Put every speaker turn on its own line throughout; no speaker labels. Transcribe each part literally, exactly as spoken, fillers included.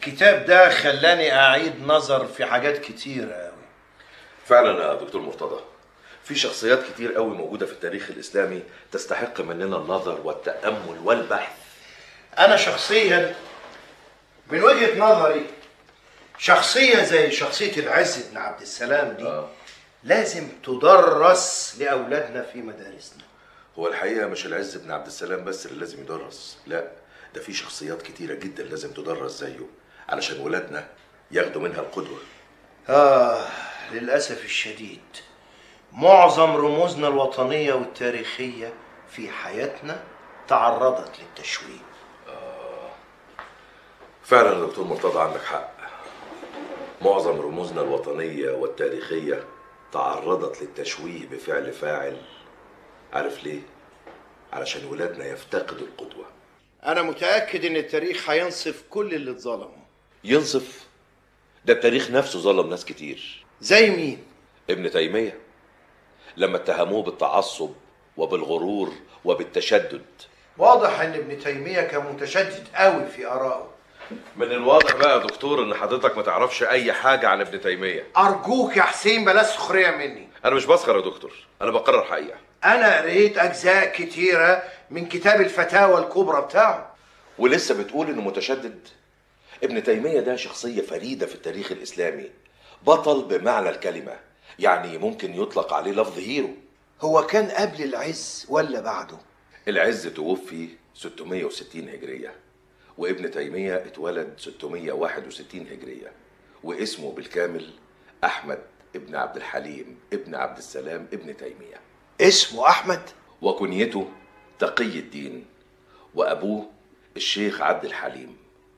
الكتاب ده خلاني أعيد نظر في حاجات كتيرة أوي.
فعلا يا دكتور مرتضى، في شخصيات كتير قوي موجودة في التاريخ الإسلامي تستحق مننا النظر والتأمل والبحث.
أنا شخصيا من وجهة نظري شخصية زي شخصية العز بن عبد السلام دي آه. لازم تدرس لأولادنا في مدارسنا.
هو الحقيقة مش العز بن عبد السلام بس اللي لازم يدرس، لا ده في شخصيات كتيرة جدا لازم تدرس زيه علشان ولادنا ياخدوا منها القدوة.
آه للأسف الشديد معظم رموزنا الوطنية والتاريخية في حياتنا تعرضت للتشويه.
آه فعلا يا دكتور مرتضى عندك حق، معظم رموزنا الوطنية والتاريخية تعرضت للتشويه بفعل فاعل. عارف ليه؟ علشان ولادنا يفتقدوا القدوة.
أنا متأكد إن التاريخ هينصف كل اللي اتظلموا.
ينصف؟ ده التاريخ نفسه ظلم ناس كتير.
زي مين؟
ابن تيمية لما اتهموه بالتعصب وبالغرور وبالتشدد.
واضح إن ابن تيمية كان متشدد قوي في آرائه.
من الواضح بقى يا دكتور إن حضرتك ما تعرفش أي حاجة عن ابن تيمية.
أرجوك يا حسين بلاش سخرية مني.
أنا مش بسخر يا دكتور، أنا بقرر حقيقة.
أنا قريت أجزاء كتيرة من كتاب الفتاوى الكبرى بتاعه.
ولسه بتقول إنه متشدد؟ ابن تيمية ده شخصية فريدة في التاريخ الإسلامي، بطل بمعنى الكلمة، يعني ممكن يطلق عليه لفظ هيرو.
هو كان قبل العز ولا بعده؟
العز توفي ستمية وستين هجرية، وابن تيمية اتولد ستمية وواحد وستين هجرية، واسمه بالكامل أحمد ابن عبد الحليم ابن عبد السلام ابن تيمية.
اسمه أحمد؟
وكنيته تقي الدين، وأبوه الشيخ عبد الحليم،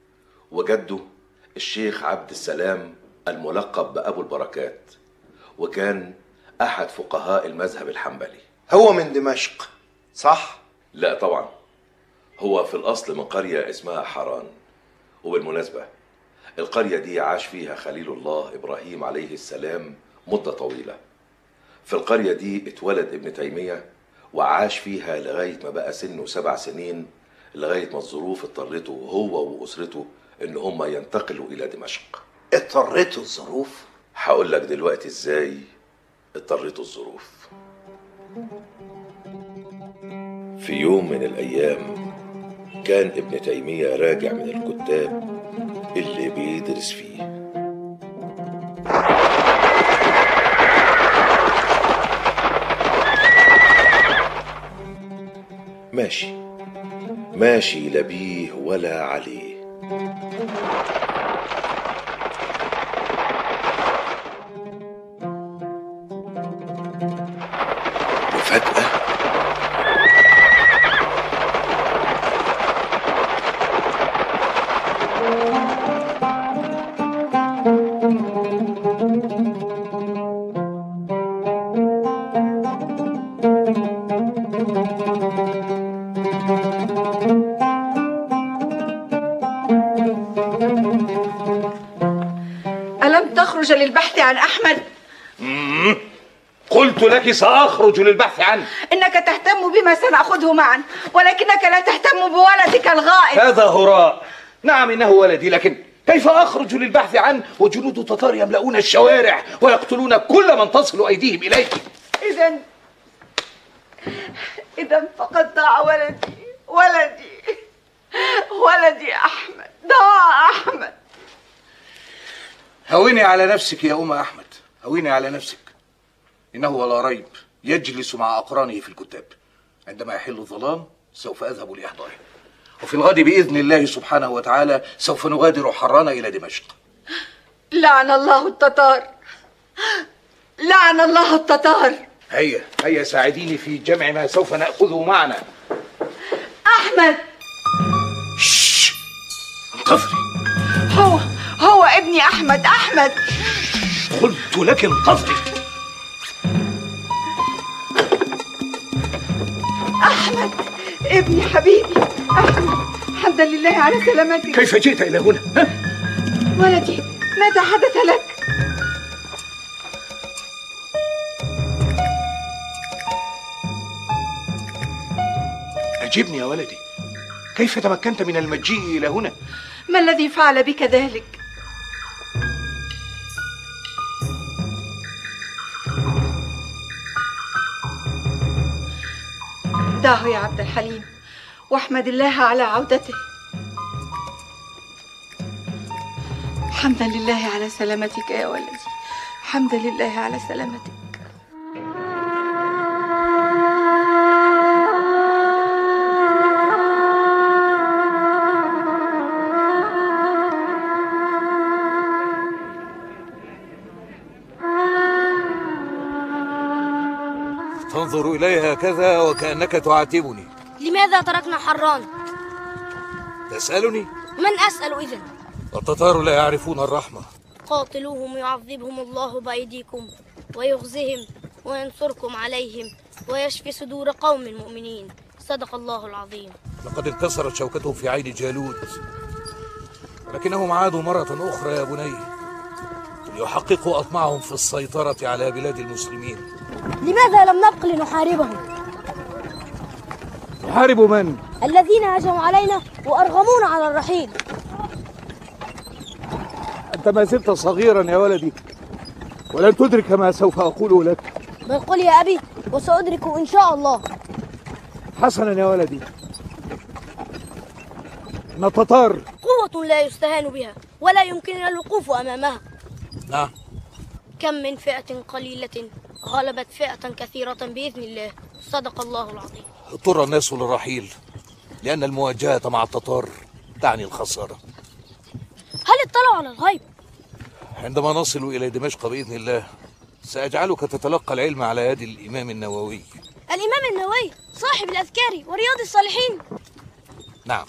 وجده الشيخ عبد السلام الملقب بأبو البركات، وكان أحد فقهاء المذهب الحنبلي.
هو من دمشق صح؟
لا طبعا، هو في الأصل من قرية اسمها حران. وبالمناسبة القرية دي عاش فيها خليل الله إبراهيم عليه السلام مدة طويلة. في القرية دي اتولد ابن تيمية وعاش فيها لغاية ما بقى سنه سبع سنين، لغاية ما الظروف اضطرته هو وأسرته إن هم ينتقلوا إلى دمشق.
اضطرته الظروف؟
هقول لك دلوقتي إزاي اضطرته الظروف. في يوم من الأيام كان ابن تيمية راجع من الكتاب اللي بيدرس فيه. ماشي ماشي لا بيه ولا عليه. وفجأة
ألم تخرج للبحث عن أحمد؟
مم. قلت لك سأخرج للبحث عنه.
إنك تهتم بما سنأخذه معا، ولكنك لا تهتم بولدك الغائب.
هذا هراء. نعم إنه ولدي، لكن كيف أخرج للبحث عنه وجنود تتار يملؤون الشوارع ويقتلون كل من تصل أيديهم إليه؟
إذا إذا فقد ضاع ولدي ولدي ولدي أحمد، ضاع أحمد.
هوني على نفسك يا أم أحمد، هوني على نفسك. إنه ولا ريب يجلس مع أقرانه في الكتاب. عندما يحل الظلام سوف أذهب لإحضاره، وفي الغد بإذن الله سبحانه وتعالى سوف نغادر حران إلى دمشق.
لعن الله التتار، لعن الله التتار.
هيا هيا ساعديني في جمع ما سوف نأخذه معنا.
أحمد
شش انتظري.
هو هو ابني أحمد. أحمد
قلت لك انتظري.
أحمد ابني حبيبي أحمد، حمدا لله على سلامتك.
كيف جئت إلى هنا؟ ها؟
ولدي ماذا حدث لك؟
أجبني يا ولدي، كيف تمكنت من المجيء إلى هنا؟
ما الذي فعل بك ذلك؟ دعه يا عبد الحليم واحمد الله على عودته. حمدا لله على سلامتك يا ولدي، حمدا لله على سلامتك.
تنظر إلي هكذا وكأنك تعاتبني.
لماذا تركنا حران؟
تسألني؟
من أسأل إذن؟
التتار لا يعرفون الرحمة.
قاتلوهم يعذبهم الله بأيديكم ويخزهم وينصركم عليهم ويشفي صدور قوم مؤمنين. صدق الله العظيم.
لقد انكسرت شوكتهم في عين جالوت، ولكنهم عادوا مرة أخرى يا بني ليحققوا أطماعهم في السيطرة على بلاد المسلمين.
لماذا لم نبق لنحاربهم؟
نحارب من؟
الذين هجموا علينا وأرغمونا على الرحيل.
أنت ما زلت صغيرا يا ولدي ولن تدرك ما سوف أقوله لك.
بل قل يا أبي وسأدرك إن شاء الله.
حسنا يا ولدي، إن التتار
قوة لا يستهان بها ولا يمكننا الوقوف أمامها.
نعم.
كم من فئة قليلة غلبت فئة كثيرة بإذن الله. صدق الله العظيم.
اضطر الناس للرحيل لأن المواجهة مع التتار تعني الخسارة.
هل اطلعوا على الغيب؟
عندما نصل إلى دمشق بإذن الله سأجعلك تتلقى العلم على يد الإمام النووي.
الإمام النووي صاحب الأذكار ورياض الصالحين.
نعم.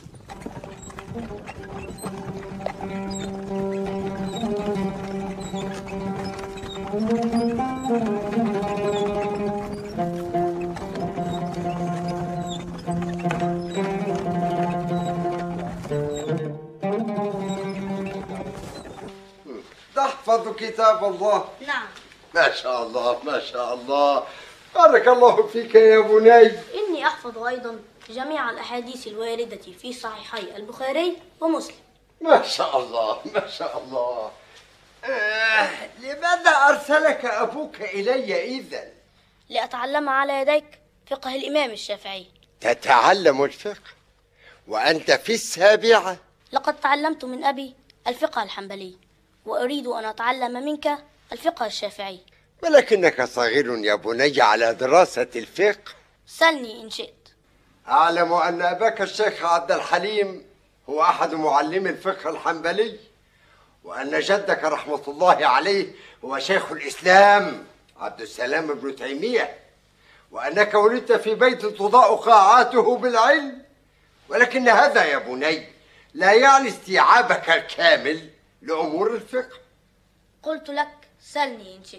تحفظ كتاب الله؟
نعم.
ما شاء الله ما شاء الله، بارك الله فيك يا بني.
إني أحفظ أيضا جميع الأحاديث الواردة في صحيحي البخاري ومسلم.
ما شاء الله ما شاء الله. آه، لماذا أرسلك أبوك إلي إذن؟
لأتعلم على يديك فقه الإمام الشافعي.
تتعلم الفقه وأنت في السابعة؟
لقد تعلمت من أبي الفقه الحنبلي وأريد أن أتعلم منك الفقه الشافعي.
ولكنك صغير يا بني على دراسة الفقه.
سلني إن شئت.
أعلم أن أباك الشيخ عبد الحليم هو أحد معلمي الفقه الحنبلي، وأن جدك رحمة الله عليه هو شيخ الإسلام عبد السلام بن تيمية، وأنك ولدت في بيت تضاء قاعاته بالعلم. ولكن هذا يا بني لا يعني استيعابك الكامل لأمور الفقه.
قلت لك سلني إن شئت.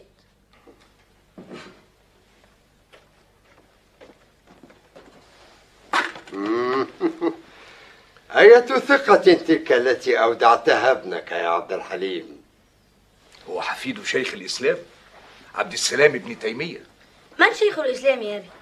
أية ثقة تلك التي أودعتها ابنك يا عبد الحليم؟
هو حفيد شيخ الإسلام عبد السلام بن تيمية.
من شيخ الإسلام يا أبي؟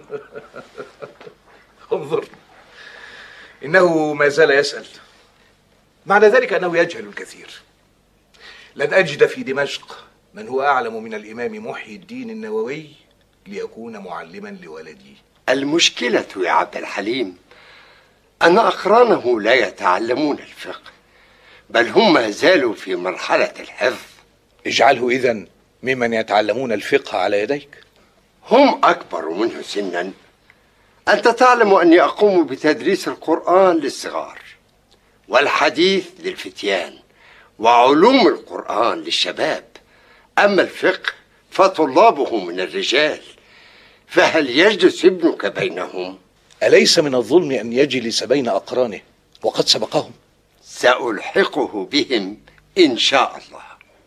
انظر، إنه ما زال يسأل، معنى ذلك أنه يجهل الكثير. لن أجد في دمشق من هو أعلم من الإمام محي الدين النووي ليكون معلما لولدي.
المشكلة يا عبد الحليم أن أقرانه لا يتعلمون الفقه، بل هم ما زالوا في مرحلة الحفظ.
اجعله إذن ممن يتعلمون الفقه على يديك.
هم أكبر منه سنا. أنت تعلم أني أقوم بتدريس القرآن للصغار والحديث للفتيان وعلوم القرآن للشباب. أما الفقه فطلابه من الرجال، فهل يجلس ابنك بينهم؟
أليس من الظلم أن يجلس بين أقرانه وقد سبقهم؟
سألحقه بهم إن شاء الله.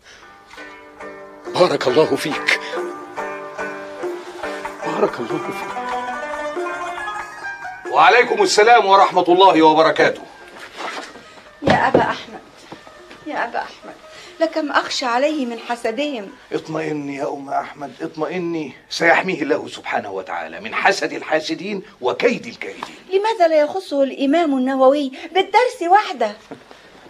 بارك الله فيك، بارك الله فيك. وعليكم السلام ورحمة الله وبركاته.
يا أبا أحمد، يا أبا أحمد، لكم أخشى عليه من حسدهم.
اطمئني يا أم أحمد، اطمئني، سيحميه الله سبحانه وتعالى من حسد الحاسدين وكيد الكائدين.
لماذا لا يخصه الإمام النووي بالدرس وحده؟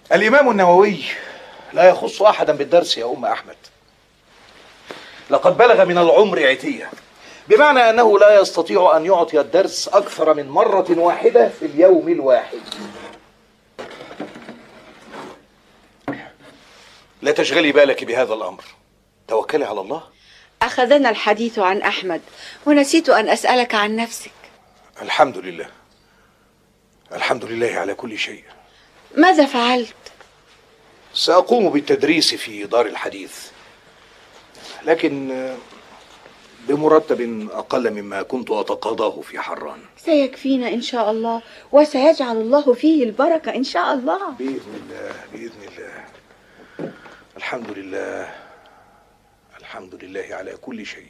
الإمام النووي لا يخص أحدا بالدرس يا أم أحمد. لقد بلغ من العمر عتية، بمعنى أنه لا يستطيع أن يعطي الدرس أكثر من مرة واحدة في اليوم الواحد. لا تشغلي بالك بهذا الأمر، توكلي على الله.
أخذنا الحديث عن أحمد ونسيت أن أسألك عن نفسك.
الحمد لله، الحمد لله على كل شيء.
ماذا فعلت؟
سأقوم بالتدريس في دار الحديث، لكن بمرتب أقل مما كنت أتقاضاه في حران.
سيكفينا إن شاء الله، وسيجعل الله فيه البركة إن شاء الله.
بإذن الله، بإذن الله. الحمد لله، الحمد لله على كل شيء.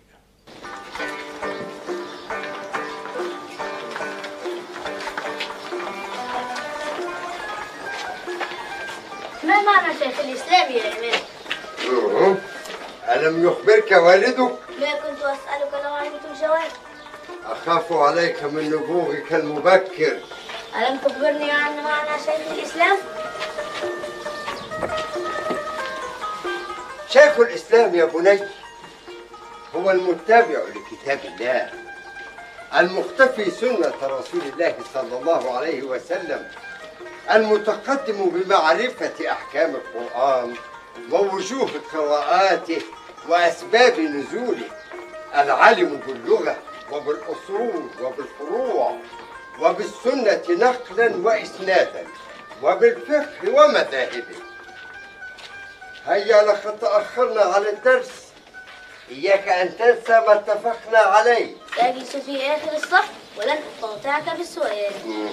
ما معنى شيخ الإسلام يا إمام؟
ألم يخبرك والدك؟
ما كنت أسألك لو علمت الجواب.
أخاف عليك من نبوغك المبكر.
ألم تخبرني عن معنى شيخ الإسلام؟
شيخ الإسلام يا بني هو المتبع لكتاب الله، المختفي سنة رسول الله صلى الله عليه وسلم، المتقدم بمعرفة أحكام القرآن ووجوه قراءاته وأسباب نزوله، العالم باللغة وبالأصول وبالفروع وبالسنة نقلا وإسنادا وبالفقه ومذاهبه. هيا لقد تأخرنا على الدرس، إياك أن تنسى ما اتفقنا عليه.
سأجلس في آخر الصف ولن أقاطعك بالسؤال.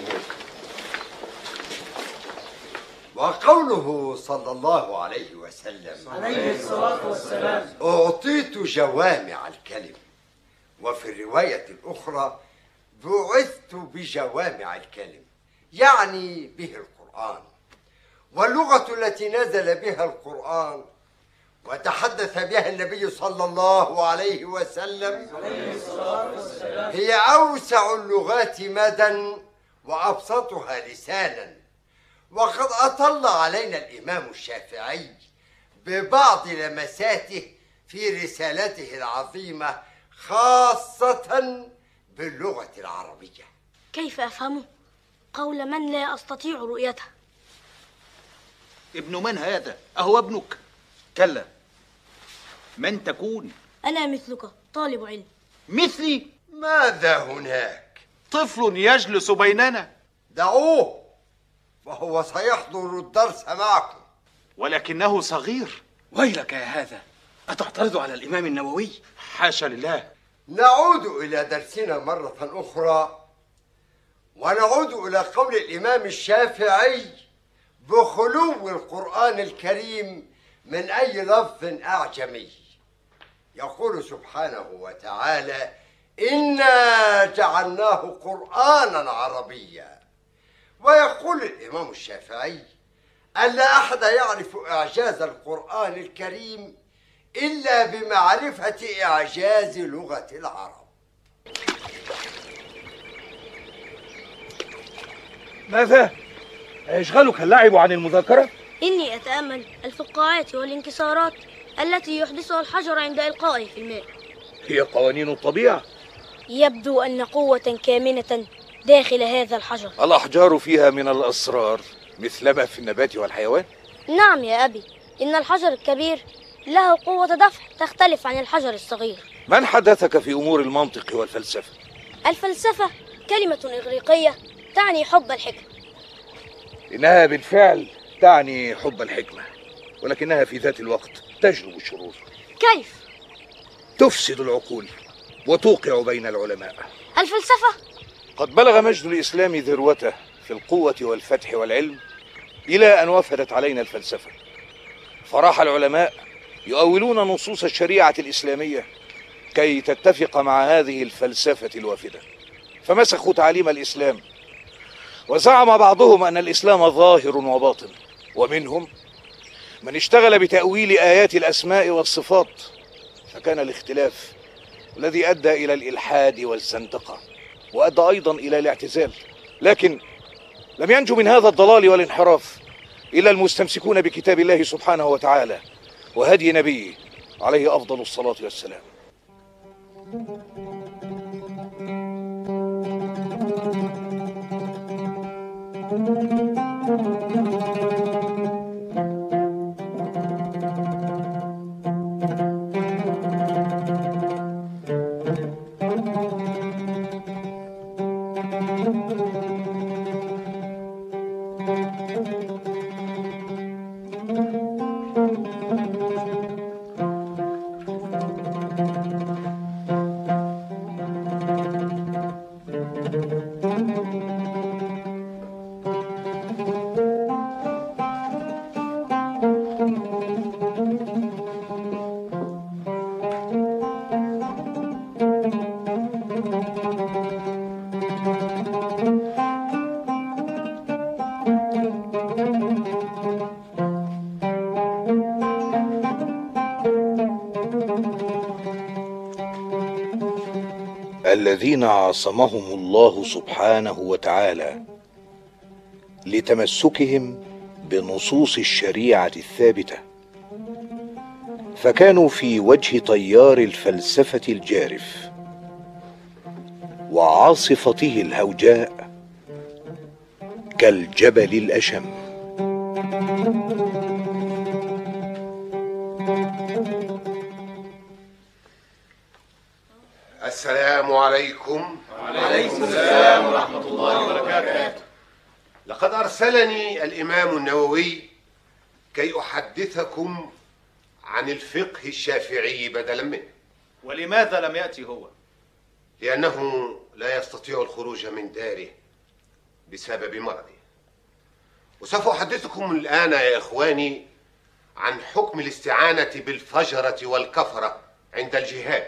وقوله صلى الله عليه وسلم
عليه الصلاة والسلام
أعطيت جوامع الكلم، وفي الرواية الأخرى بعثت بجوامع الكلم، يعني به القرآن، واللغة التي نزل بها القرآن وتحدث بها النبي صلى الله عليه وسلم هي أوسع اللغات مدى وأبسطها لسانا. وقد أطل علينا الإمام الشافعي ببعض لمساته في رسالته العظيمة خاصة باللغة العربية.
كيف أفهمه؟ قول من لا أستطيع رؤيته.
ابن من هذا؟ أهو ابنك؟ كلا، من تكون؟
أنا مثلك طالب علم.
مثلي؟
ماذا هناك؟
طفل يجلس بيننا.
دعوه وهو سيحضر الدرس معكم.
ولكنه صغير.
ويلك يا هذا، أتعترض على الإمام النووي؟
حاشا لله.
نعود إلى درسنا مرة أخرى، ونعود إلى قول الإمام الشافعي بخلو القرآن الكريم من أي لفظ أعجمي. يقول سبحانه وتعالى: إنا جعلناه قرآنا عربيا. ويقول الإمام الشافعي: ألا أحد يعرف إعجاز القرآن الكريم إلا بمعرفة إعجاز لغة العرب.
ماذا؟ يشغلك اللعب عن المذاكرة؟
إني أتأمل الفقاعات والانكسارات التي يحدثها الحجر عند إلقائه في الماء.
هي قوانين الطبيعة.
يبدو أن قوة كامنة داخل هذا الحجر.
الأحجار فيها من الأسرار مثلما في النبات والحيوان.
نعم يا أبي، إن الحجر الكبير له قوة دفع تختلف عن الحجر الصغير.
من حدثك في أمور المنطق والفلسفة؟
الفلسفة كلمة إغريقية تعني حب الحكمة.
إنها بالفعل تعني حب الحكمة، ولكنها في ذات الوقت تجلب الشرور.
كيف؟
تفسد العقول وتوقع بين العلماء.
الفلسفة
قد بلغ مجد الإسلام ذروته في القوة والفتح والعلم، إلى أن وفدت علينا الفلسفة، فراح العلماء يؤولون نصوص الشريعة الإسلامية كي تتفق مع هذه الفلسفة الوافدة، فمسخوا تعاليم الإسلام، وزعم بعضهم أن الإسلام ظاهر وباطن، ومنهم من اشتغل بتأويل آيات الأسماء والصفات، فكان الاختلاف الذي أدى إلى الإلحاد والزندقة، وأدى أيضا إلى الاعتزال. لكن لم ينجو من هذا الضلال والانحراف إلى المستمسكون بكتاب الله سبحانه وتعالى وهدي نبيه عليه أفضل الصلاة والسلام. الذين عاصمهم الله سبحانه وتعالى لتمسكهم بنصوص الشريعة الثابتة، فكانوا في وجه تيار الفلسفة الجارف وعاصفته الهوجاء كالجبل الأشم.
السلام عليكم.
وعليكم السلام ورحمة الله وبركاته.
لقد أرسلني الإمام النووي كي أحدثكم عن الفقه الشافعي بدلا منه.
ولماذا لم يأتي هو؟
لأنه لا يستطيع الخروج من داره بسبب مرضه. وسوف أحدثكم الآن يا إخواني عن حكم الاستعانة بالفجرة والكفرة عند الجهاد.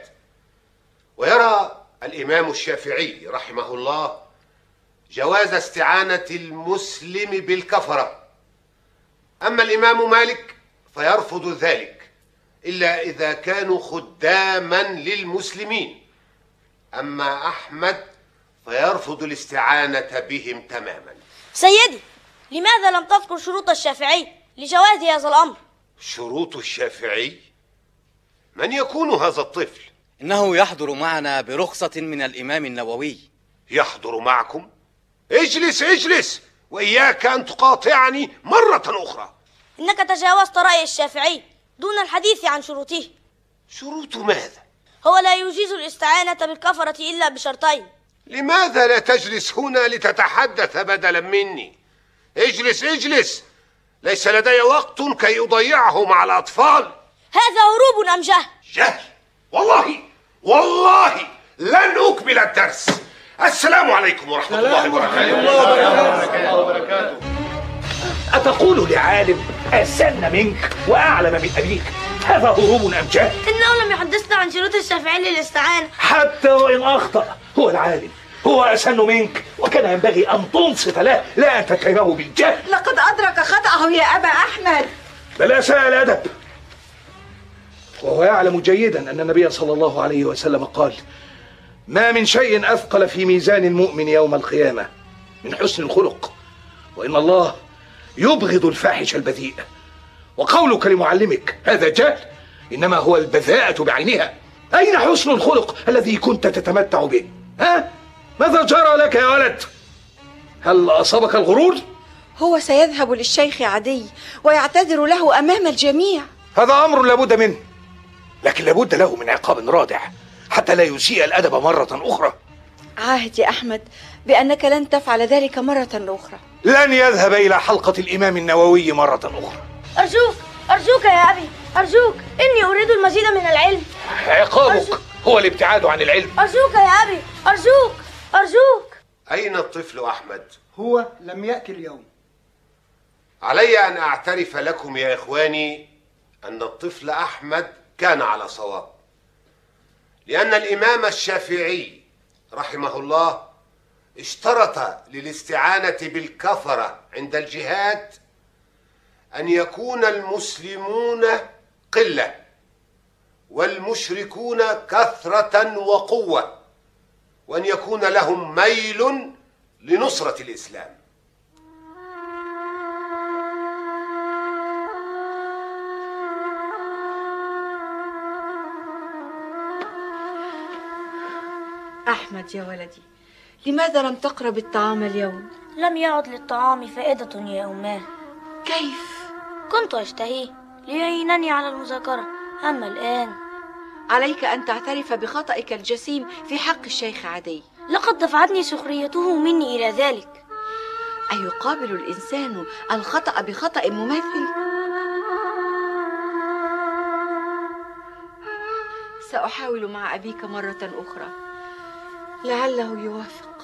ويرى الإمام الشافعي رحمه الله جواز استعانة المسلم بالكفرة، أما الإمام مالك فيرفض ذلك إلا إذا كانوا خداما للمسلمين، أما أحمد فيرفض الاستعانة بهم تماما.
سيدي، لماذا لم تذكر شروط الشافعي لجواز هذا الأمر؟
شروط الشافعي؟ من يكون هذا الطفل؟
إنه يحضر معنا برخصة من الإمام النووي.
يحضر معكم؟ اجلس اجلس، وإياك أن تقاطعني مرة أخرى.
إنك تجاوزت رأي الشافعي دون الحديث عن شروطه.
شروط ماذا؟
هو لا يجيز الاستعانة بالكفرة إلا بشرطين.
لماذا لا تجلس هنا لتتحدث بدلا مني؟ اجلس اجلس، ليس لدي وقت كي أضيعه مع الأطفال.
هذا هروب أم جهل؟
جهل، والله والله لن أكمل الدرس. السلام عليكم ورحمة الله وبركاته.
أتقول لعالم أسن منك وأعلم من أبيك هذا هروب أم جهل؟
إنه لم يحدثنا عن شروط الشافعي للاستعانة.
حتى وإن أخطأ هو العالم، هو أسن منك، وكان ينبغي أن تنصت له لا أن تتهمه بالجهل.
لقد أدرك خطأه يا أبا أحمد.
بل أساء الأدب، وهو يعلم جيدا أن النبي صلى الله عليه وسلم قال: ما من شيء أثقل في ميزان المؤمن يوم القيامة من حسن الخلق، وإن الله يبغض الفاحش البذيء. وقولك لمعلمك هذا جهل إنما هو البذاءة بعينها. أين حسن الخلق الذي كنت تتمتع به؟ ها؟ ماذا جرى لك يا ولد؟ هل أصابك الغرور؟
هو سيذهب للشيخ عدي ويعتذر له أمام الجميع.
هذا أمر لابد منه، لكن لابد له من عقاب رادع حتى لا يسيء الأدب مرة أخرى.
عاهد يا أحمد بأنك لن تفعل ذلك مرة أخرى.
لن يذهب إلى حلقة الإمام النووي مرة أخرى.
أرجوك أرجوك يا أبي، أرجوك، إني أريد المزيد من العلم.
عقابك
أرجوك.
هو الابتعاد عن العلم.
أرجوك يا أبي، أرجوك أرجوك.
أين الطفل أحمد؟
هو لم يأتي اليوم.
علي أن أعترف لكم يا إخواني أن الطفل أحمد كان على صواب، لأن الإمام الشافعي رحمه الله اشترط للاستعانة بالكفرة عند الجهاد أن يكون المسلمون قلة والمشركون كثرة وقوة، وأن يكون لهم ميل لنصرة الإسلام.
أحمد يا ولدي، لماذا لم تقرب الطعام اليوم؟
لم يعد للطعام فائدة يا أماه.
كيف؟
كنت أشتهيه ليعينني على المذاكرة، أما الآن
عليك أن تعترف بخطئك الجسيم في حق الشيخ عدي.
لقد دفعتني سخريته مني إلى ذلك.
أيقابل الإنسان الخطأ بخطأ مماثل؟ سأحاول مع أبيك مرة أخرى، لعله يوافق.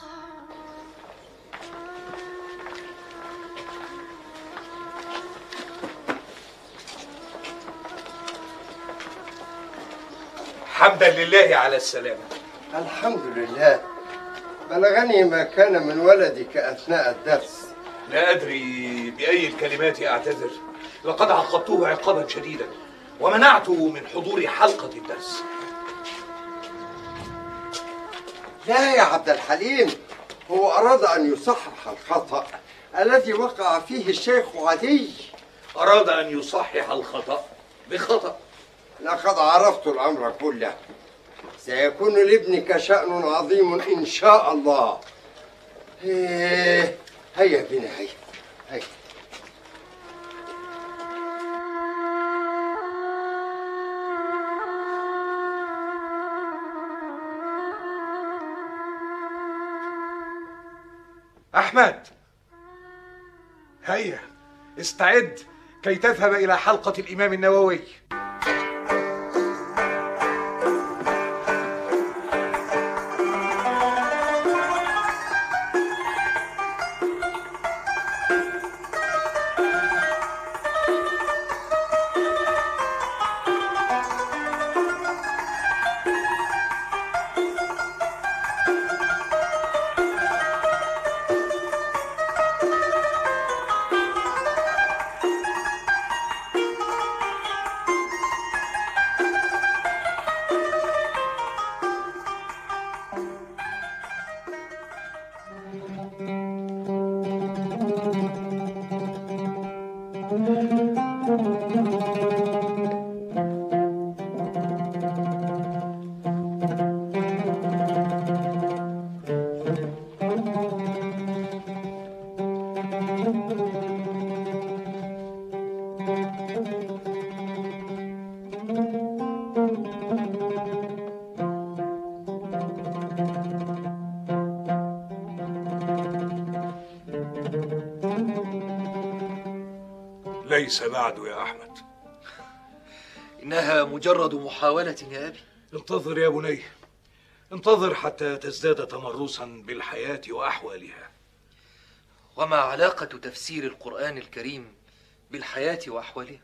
حمدا لله على السلامة.
الحمد لله. بلغني ما كان من ولدك أثناء الدرس.
لا أدري بأي الكلمات أعتذر، لقد عاقبته عقابا شديدا ومنعته من حضور حلقة الدرس.
لا يا عبد الحليم، هو أراد أن يصحح الخطأ الذي وقع فيه الشيخ عدي.
أراد أن يصحح الخطأ بخطأ.
لقد عرفت الأمر كله. سيكون لابنك شأن عظيم إن شاء الله. هيا هيا بنا، هيا هيا.
أحمد، هيا استعد كي تذهب إلى حلقة الإمام النووي. ليس بعد يا أحمد.
إنها مجرد محاولة يا أبي.
انتظر يا بني، انتظر حتى تزداد تمرسا بالحياة وأحوالها.
وما علاقة تفسير القرآن الكريم بالحياة وأحوالها؟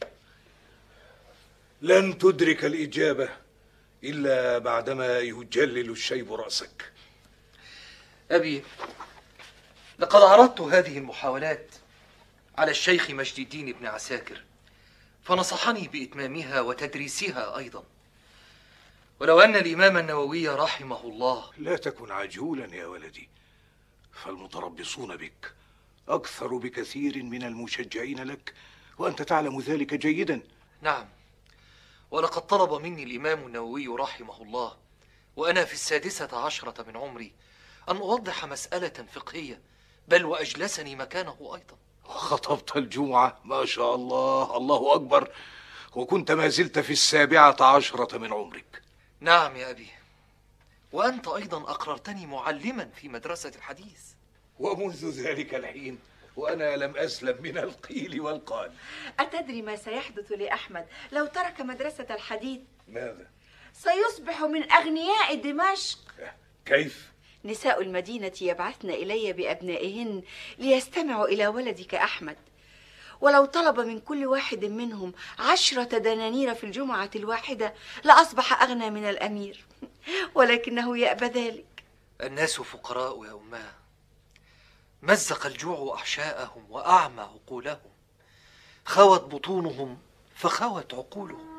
لن تدرك الإجابة إلا بعدما يجلل الشيب رأسك.
أبي، لقد عرضت هذه المحاولات على الشيخ مجد الدين بن عساكر، فنصحني بإتمامها وتدريسها أيضا. ولو أن الإمام النووي رحمه الله.
لا تكن عجولا يا ولدي، فالمتربصون بك أكثر بكثير من المشجعين لك، وأنت تعلم ذلك جيدا.
نعم، ولقد طلب مني الإمام النووي رحمه الله وأنا في السادسة عشرة من عمري أن أوضح مسألة فقهية، بل وأجلسني مكانه أيضا.
خطبت الجمعة ما شاء الله، الله أكبر، وكنت ما زلت في السابعة عشرة من عمرك.
نعم يا أبي، وأنت أيضا أقررتني معلما في مدرسة الحديث.
ومنذ ذلك الحين وأنا لم أسلم من القيل والقال.
أتدري ما سيحدث لأحمد لو ترك مدرسة الحديث؟
ماذا؟
سيصبح من أغنياء دمشق.
كيف؟
نساء المدينة يبعثن إلي بأبنائهن ليستمعوا إلى ولدك أحمد، ولو طلب من كل واحد منهم عشرة دنانير في الجمعة الواحدة لأصبح أغنى من الأمير، ولكنه يأبى ذلك.
الناس فقراء يا أماه، مزق الجوع أحشاءهم وأعمى عقولهم، خوت بطونهم فخوت عقولهم.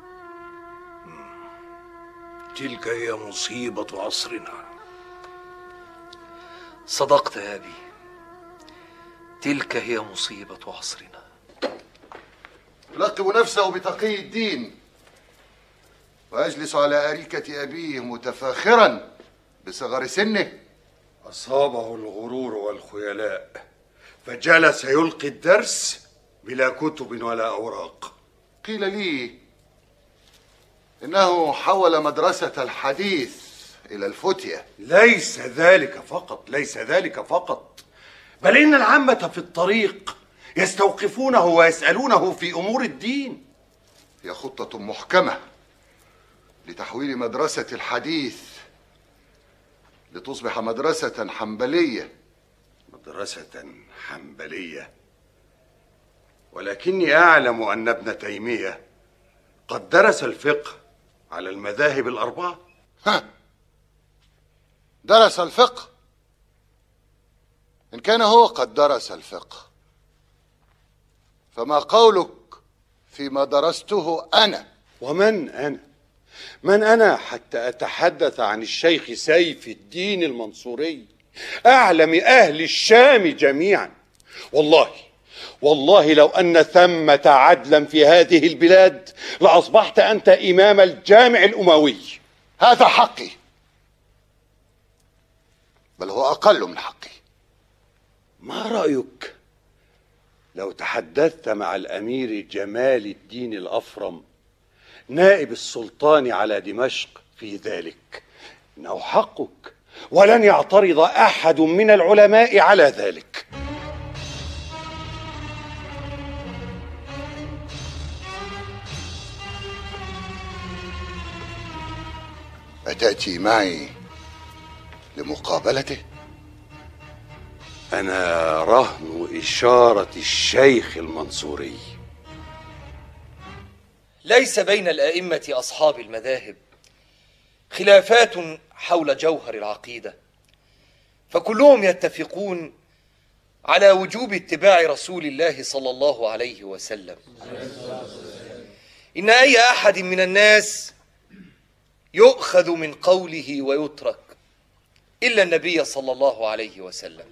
تلك هي مصيبة عصرنا.
صدقت يا أبي، تلك هي مصيبة عصرنا.
يلقب نفسه بتقي الدين ويجلس على أريكة أبيه متفاخرا بصغر سنه؟
أصابه الغرور والخيلاء فجلس يلقي الدرس بلا كتب ولا أوراق.
قيل لي إنه حول مدرسة الحديث إلى الفتية.
ليس ذلك فقط، ليس ذلك فقط، بل إن العامة في الطريق يستوقفونه ويسألونه في أمور الدين.
هي خطة محكمة لتحويل مدرسة الحديث لتصبح مدرسة حنبلية.
مدرسة حنبلية، ولكني أعلم أن ابن تيمية قد درس الفقه على المذاهب الأربعة.
ها، درس الفقه؟ إن كان هو قد درس الفقه فما قولك فيما درسته أنا؟
ومن أنا؟ من أنا حتى أتحدث عن الشيخ سيف الدين المنصوري أعلم أهل الشام جميعا؟ والله والله لو أن ثمة عدلا في هذه البلاد لأصبحت أنت إمام الجامع الأموي.
هذا حقي، بل هو أقل من حقي.
ما رأيك لو تحدثت مع الأمير جمال الدين الأفرم نائب السلطان على دمشق في ذلك؟ إنه حقك، ولن يعترض أحد من العلماء على ذلك.
أتأتي معي لمقابلته؟
أنا رهن إشارة الشيخ المنصوري.
ليس بين الأئمة أصحاب المذاهب خلافات حول جوهر العقيدة، فكلهم يتفقون على وجوب اتباع رسول الله صلى الله عليه وسلم. إن أي أحد من الناس يؤخذ من قوله ويترك إلا النبي صلى الله عليه وسلم.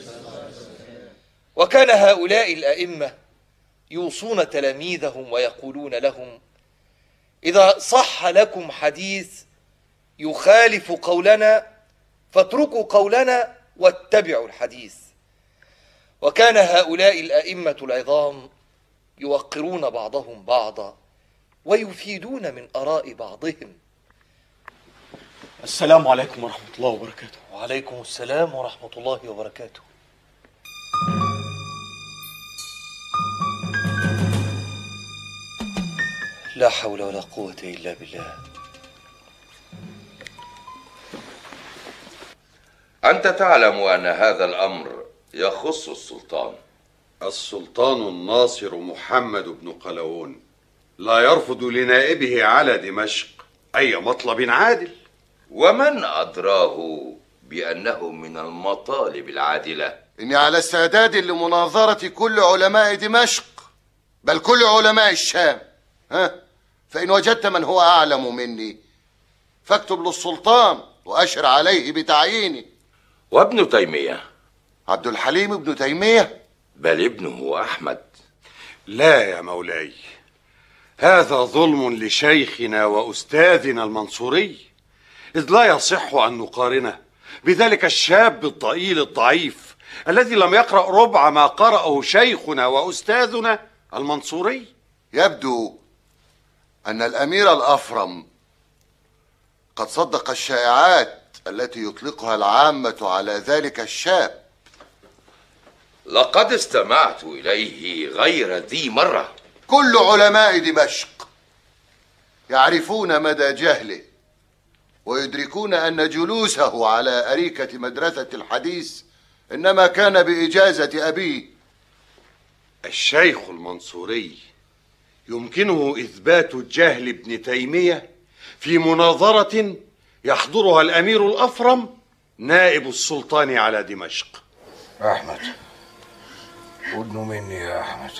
وكان هؤلاء الأئمة يوصون تلاميذهم ويقولون لهم: إذا صح لكم حديث يخالف قولنا فاتركوا قولنا واتبعوا الحديث. وكان هؤلاء الأئمة العظام يوقرون بعضهم بعضا ويفيدون من آراء بعضهم.
السلام عليكم ورحمة الله وبركاته.
وعليكم السلام ورحمة الله وبركاته. لا حول ولا قوة إلا بالله.
أنت تعلم أن هذا الأمر يخص السلطان.
السلطان الناصر محمد بن قلاوون لا يرفض لنائبه على دمشق أي مطلب عادل.
ومن أدراه بأنه من المطالب العادلة؟
إني على استعداد لمناظرة كل علماء دمشق، بل كل علماء الشام. ها، فإن وجدت من هو أعلم مني فاكتب للسلطان وأشر عليه بتعييني.
وابن تيمية؟
عبد الحليم ابن تيمية؟
بل ابنه أحمد.
لا يا مولاي، هذا ظلم لشيخنا وأستاذنا المنصوري، إذ لا يصح أن نقارنه بذلك الشاب الضئيل الضعيف الذي لم يقرأ ربع ما قرأه شيخنا وأستاذنا المنصوري.
يبدو أن الأمير الأفرم قد صدق الشائعات التي يطلقها العامة على ذلك الشاب.
لقد استمعت إليه غير ذي مرة.
كل علماء دمشق يعرفون مدى جهله ويدركون أن جلوسه على أريكة مدرسة الحديث إنما كان بإجازة أبيه.
الشيخ المنصوري يمكنه إثبات جهل ابن تيمية في مناظرة يحضرها الأمير الأفرم نائب السلطان على دمشق.
أحمد، ودن مني يا أحمد.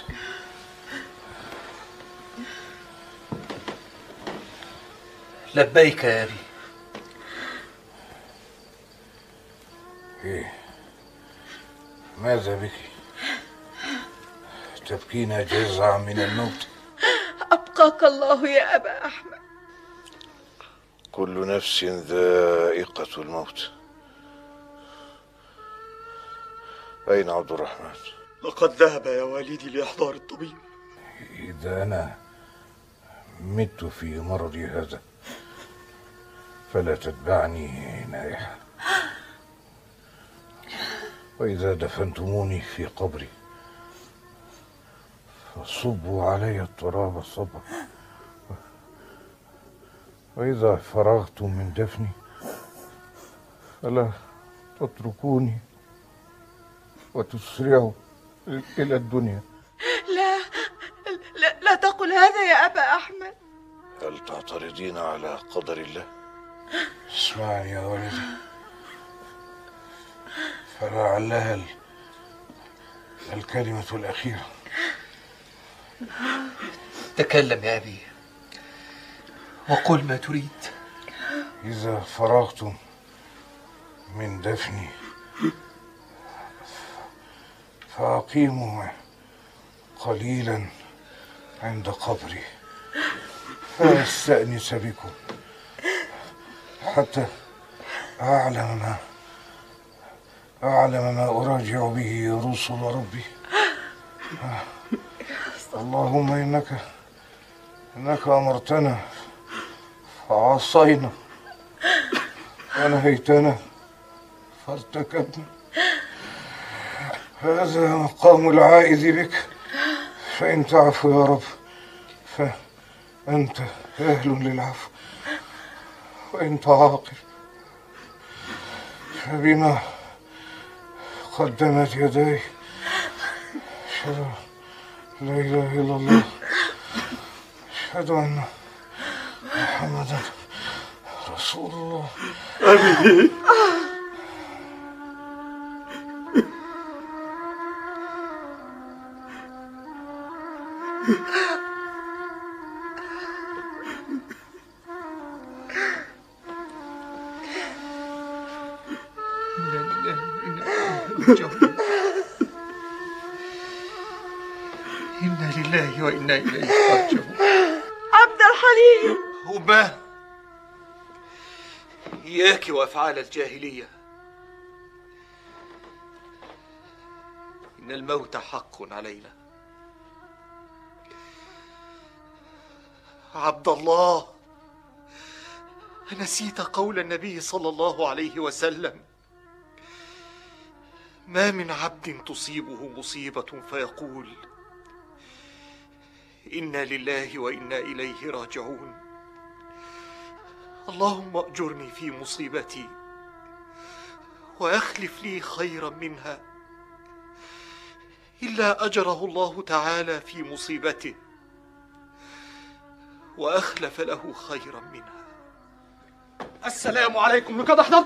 لبيك يا أبي.
إيه؟ ماذا بك؟ تبكين جزعا من الموت.
أبقاك الله يا أبا أحمد.
كل نفس ذائقة الموت. أين عبد الرحمن؟
لقد ذهب يا والدي لإحضار الطبيب.
إذا أنا مت في مرضي هذا فلا تتبعني نائحة، وإذا دفنتموني في قبري فصبوا علي التراب صبا، وإذا فرغتم من دفني فلا تتركوني وتسرعوا إلى الدنيا.
لا لا, لا تقل هذا يا أبا أحمد.
هل تعترضين على قدر الله؟ اسمعني يا ولدي، فلعلها ال... الكلمة الأخيرة.
تكلم يا أبي وقل ما تريد.
إذا فرغتم من دفني فأقيموا قليلا عند قبري فأستأنس بكم حتى أعلم ما أعلم ما أراجع به رسل ربي. اللهم إنك إنك أمرتنا فعصينا ونهيتنا فارتكبنا. هذا مقام العائذ بك، فإن تعفو يا رب فأنت أهل للعفو، وإن تعاقب فبما قدمت يداي أشهد لا إله إلا الله، أشهد أن محمدا رسول الله.
أبي
إنا لله وإنا إليه راجعون.
عبد الحليم.
أمه، إياك وأفعال الجاهلية، إن الموت حق علينا. عبد الله، نسيت قول النبي صلى الله عليه وسلم: ما من عبد تصيبه مصيبة فيقول إنا لله وإنا إليه راجعون، اللهم أجرني في مصيبتي وأخلف لي خيرا منها، إلا أجره الله تعالى في مصيبته وأخلف له خيرا منها.
السلام عليكم. لقد أحضرت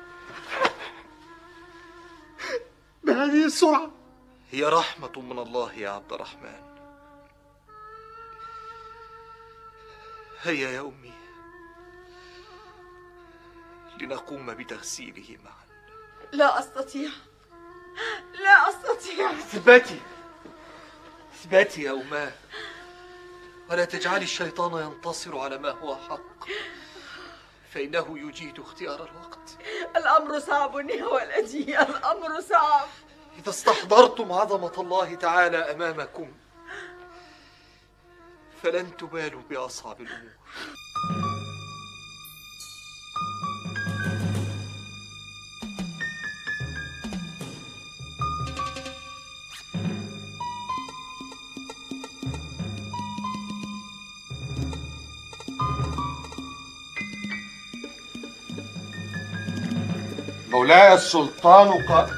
بهذه السرعة.
هي رحمة من الله يا عبد الرحمن. هيا يا أمي لنقوم بتغسيله معا.
لا أستطيع، لا أستطيع.
اثبتي اثبتي يا أماه، ولا تجعلي الشيطان ينتصر على ما هو حق، فإنه يجيد اختيار الوقت.
الأمر صعب يا ولدي، الأمر صعب.
إذا استحضرتم عظمة الله تعالى أمامكم فلن تبالوا بأصعب الأمور.
مولاي السلطان ق...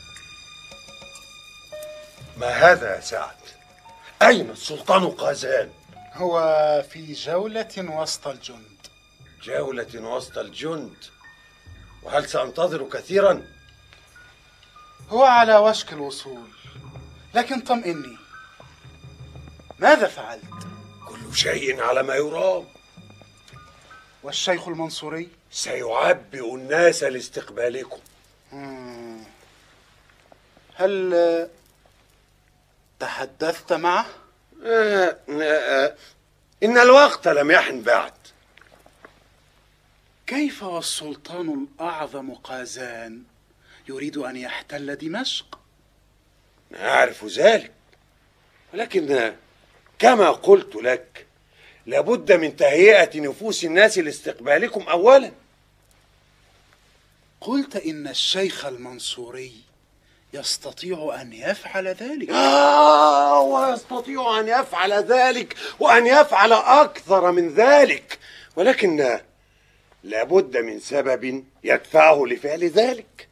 ما هذا يا سعد؟ أين السلطان قازان؟
هو في جولة وسط الجند.
جولة وسط الجند؟ وهل سأنتظر كثيرا؟
هو على وشك الوصول، لكن طمئني، ماذا فعلت؟
كل شيء على ما يرام.
والشيخ المنصوري؟
سيعبئ الناس لاستقبالكم.
مم. هل تحدثت معه؟
آه آه إن الوقت لم يحن بعد.
كيف والسلطان الأعظم قازان يريد أن يحتل دمشق؟
أعرف ذلك، ولكن كما قلت لك لابد من تهيئة نفوس الناس لاستقبالكم أولا.
قلت إن الشيخ المنصوري يستطيع أن يفعل ذلك.
آه ويستطيع أن يفعل ذلك وأن يفعل أكثر من ذلك، ولكن لابد من سبب يدفعه لفعل ذلك.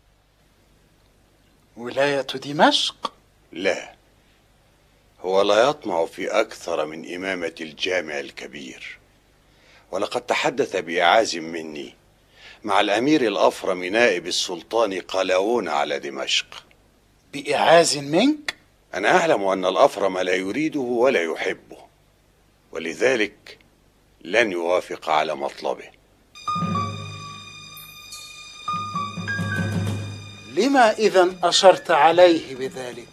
ولاية دمشق؟
لا، هو لا يطمع في أكثر من إمامة الجامع الكبير، ولقد تحدث بإعاز مني مع الأمير الأفرم نائب السلطان قلاوون على دمشق.
بإعاز منك؟
أنا أعلم أن الأفرم لا يريده ولا يحبه، ولذلك لن يوافق على مطلبه.
لما إذن أشرت عليه بذلك؟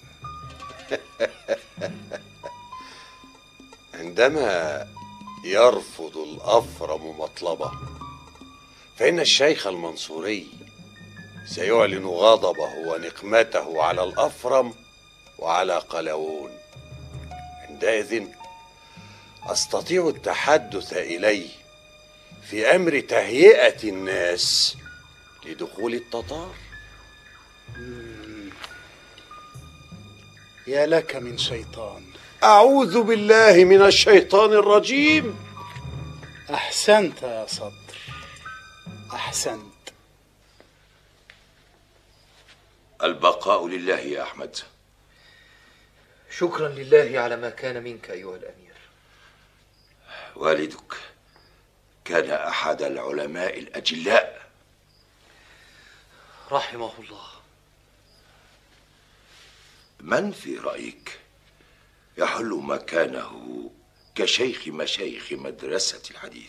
عندما يرفض الأفرم مطلبه فإن الشيخ المنصوري سيعلن غضبه ونقمته على الأفرم وعلى قلاوون. عندئذ أستطيع التحدث إليه في أمر تهيئة الناس لدخول التتار.
يا لك من شيطان.
أعوذ بالله من الشيطان الرجيم.
أحسنت يا صدر، أحسنت.
البقاء لله يا أحمد.
شكرا لله على ما كان منك أيها الأمير.
والدك كان أحد العلماء الأجلاء
رحمه الله.
من في رأيك يحل مكانه كشيخ مشايخ مدرسة الحديث؟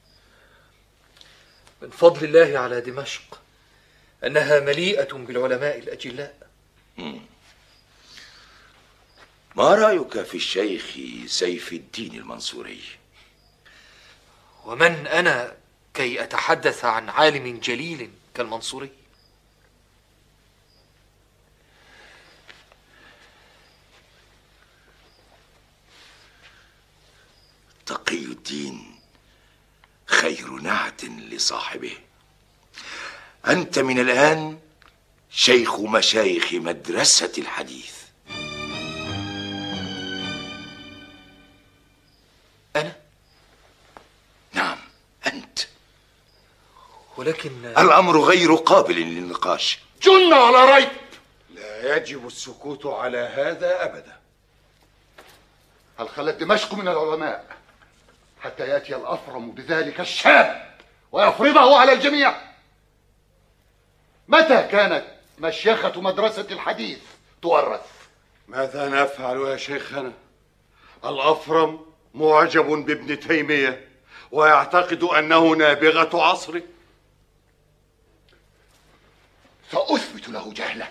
من فضل الله على دمشق أنها مليئة بالعلماء الأجلاء.
مم. ما رأيك في الشيخ سيف الدين المنصوري؟
ومن أنا كي أتحدث عن عالم جليل كالمنصوري؟
تقي الدين خير نعت لصاحبه. أنت من الآن شيخ مشايخ مدرسة الحديث.
أنا؟
نعم أنت.
ولكن
الأمر غير قابل للنقاش.
جن على ريب. لا يجب السكوت على هذا أبدا.
هل خلت دمشق من العلماء حتى يأتي الأفرم بذلك الشاب ويفرضه على الجميع؟ متى كانت مشيخة مدرسة الحديث تورث؟
ماذا نفعل يا شيخنا؟ الأفرم معجب بابن تيمية ويعتقد أنه نابغة عصره.
سأثبت له جهله.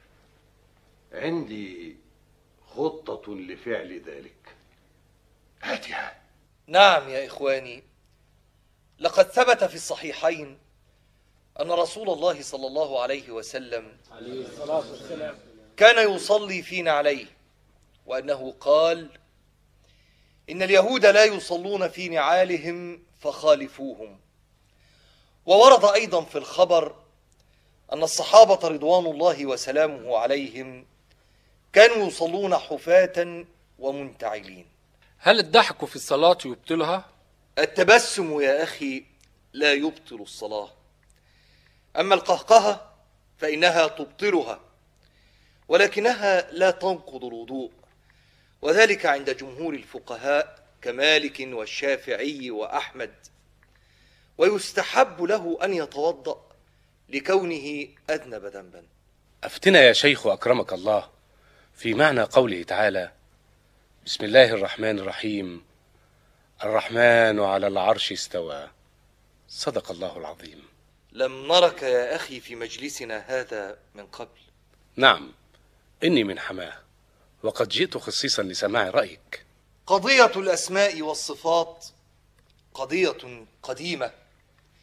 عندي خطة لفعل ذلك.
هاتها.
نعم يا إخواني، لقد ثبت في الصحيحين أن رسول الله صلى الله عليه وسلم
عليه الصلاة والسلام
كان يصلي فينا عليه، وأنه قال: إن اليهود لا يصلون في نعالهم فخالفوهم. وورد أيضا في الخبر أن الصحابة رضوان الله وسلامه عليهم كانوا يصلون حفاة ومنتعلين.
هل الضحك في الصلاة يبطلها؟
التبسم يا أخي لا يبطل الصلاة، أما القهقهة فإنها تبطلها، ولكنها لا تنقض الوضوء، وذلك عند جمهور الفقهاء كمالك والشافعي وأحمد. ويستحب له أن يتوضأ لكونه أذنب ذنبا.
أفتنا يا شيخ أكرمك الله في معنى قوله تعالى: بسم الله الرحمن الرحيم، الرحمن على العرش استوى. صدق الله العظيم.
لم نرك يا أخي في مجلسنا هذا من قبل.
نعم، إني من حماه، وقد جئت خصيصا لسماع رأيك.
قضية الأسماء والصفات قضية قديمة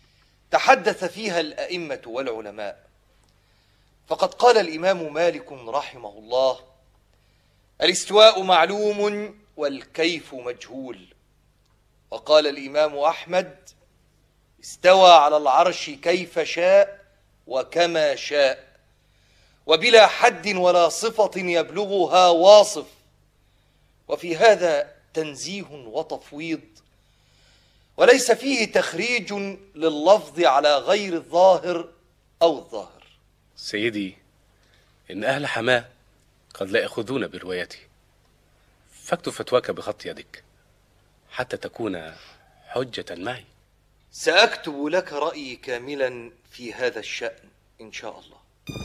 تحدث فيها الأئمة والعلماء. فقد قال الإمام مالك رحمه الله: الاستواء معلوم والكيف مجهول. وقال الإمام أحمد: استوى على العرش كيف شاء وكما شاء، وبلا حد ولا صفة يبلغها واصف. وفي هذا تنزيه وتفويض، وليس فيه تخريج لللفظ على غير الظاهر أو الظاهر.
سيدي، إن أهل حماه قد لا يأخذون بروايتي، فاكتب فتواك بخط يدك حتى تكون حجة معي.
سأكتب لك رأيي كاملا في هذا الشأن إن شاء الله.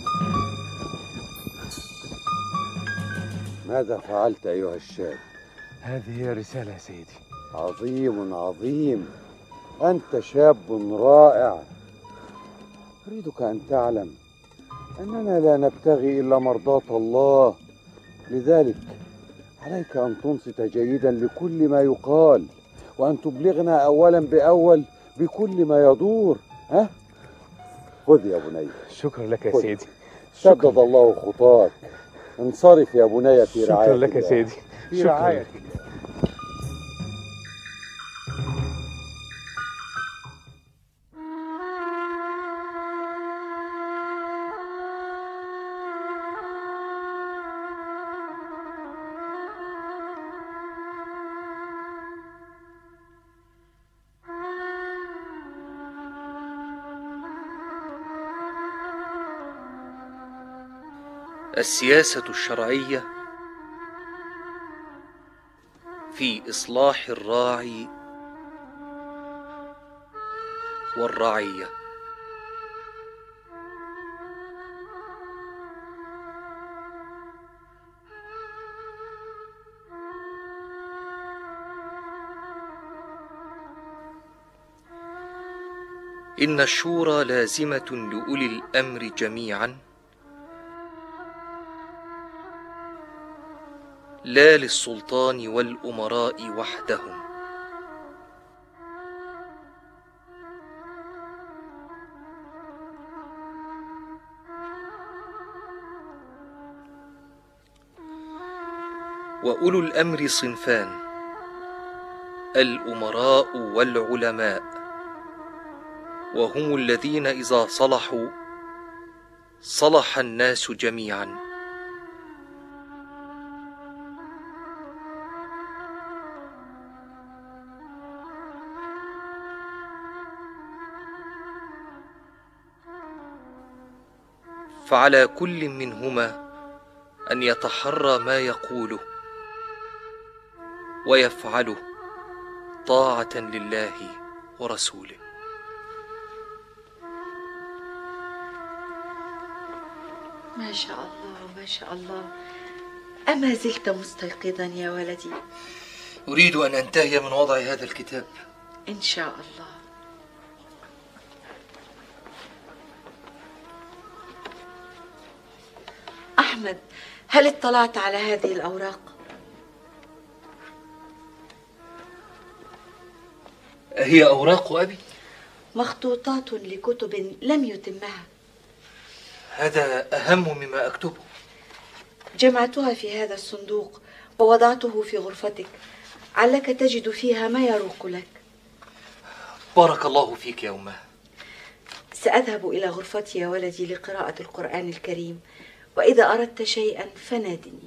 ماذا فعلت أيها الشاب؟
هذه هي رسالة يا سيدي.
عظيم عظيم، أنت شاب رائع. أريدك أن تعلم أننا لا نبتغي إلا مرضاة الله، لذلك عليك أن تنصت جيدا لكل ما يقال، وأن تبلغنا أولا بأول بكل ما يدور. ها؟ خذ يا بني.
شكرا لك يا
خذ.
سيدي.
سدد الله خطاك. انصرف يا بني في رعاية
شكرا لك يا
الله.
سيدي.
في
شكرا
رعاية
لك.
الله.
السياسة الشرعية في إصلاح الراعي والرعية. إن الشورى لازمة لأولي الأمر جميعا، لا للسلطان والأمراء وحدهم. وأولو الأمر صنفان: الأمراء والعلماء، وهم الذين إذا صلحوا صلح الناس جميعا. فعلى كل منهما أن يتحرى ما يقوله ويفعله طاعة لله ورسوله.
ما شاء الله ما شاء الله. أما زلت مستيقظا يا ولدي؟
أريد أن أنتهي من وضع هذا الكتاب
إن شاء الله. أحمد، هل اطلعت على هذه الأوراق؟
هي أوراق أبي؟
مخطوطات لكتب لم يتمها.
هذا أهم مما أكتبه.
جمعتها في هذا الصندوق ووضعته في غرفتك، علك تجد فيها ما يروق لك.
بارك الله فيك يا أمه.
سأذهب إلى غرفتي يا ولدي لقراءة القرآن الكريم، وإذا أردت شيئا فنادني.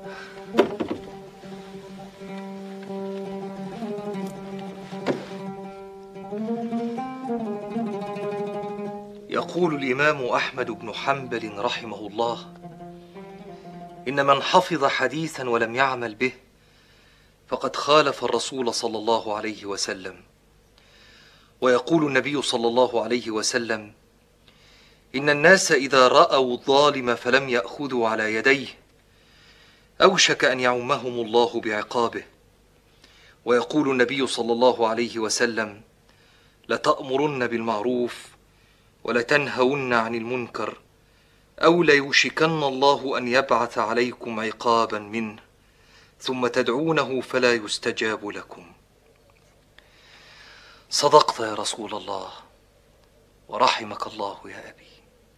يقول الإمام أحمد بن حنبل رحمه الله: إن من حفظ حديثا ولم يعمل به فقد خالف الرسول صلى الله عليه وسلم. ويقول النبي صلى الله عليه وسلم: إن الناس إذا رأوا الظالم فلم يأخذوا على يديه أوشك أن يعمهم الله بعقابه. ويقول النبي صلى الله عليه وسلم: لتأمرن بالمعروف ولتنهون عن المنكر، أو ليوشكن الله أن يبعث عليكم عقابا منه ثم تدعونه فلا يستجاب لكم. صدقت يا رسول الله، ورحمك الله يا أبي.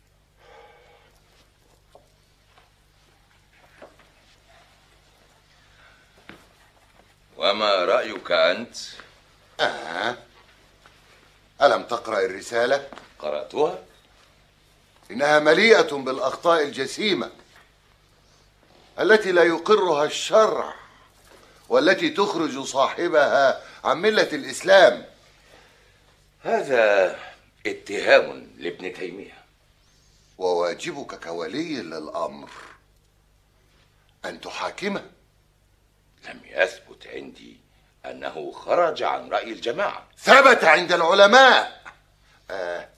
وما رأيك أنت؟
آه. ألم تقرأ الرسالة؟
قرأتها؟
إنها مليئة بالأخطاء الجسيمة التي لا يقرها الشرع، والتي تخرج صاحبها عن ملة الإسلام.
هذا اتهام لابن تيمية،
وواجبك كولي للأمر أن تحاكمه.
لم يثبت عندي أنه خرج عن رأي الجماعة.
ثبت عند العلماء. آه.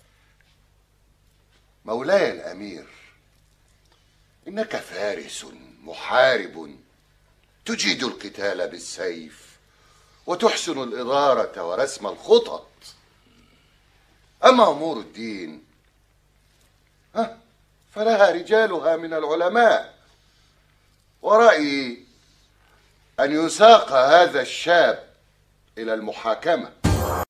مولاي الأمير، إنك فارس محارب تجيد القتال بالسيف وتحسن الإدارة ورسم الخطط. أما أمور الدين ها فلها رجالها من العلماء، ورأيي أن يساق هذا الشاب إلى المحاكمة.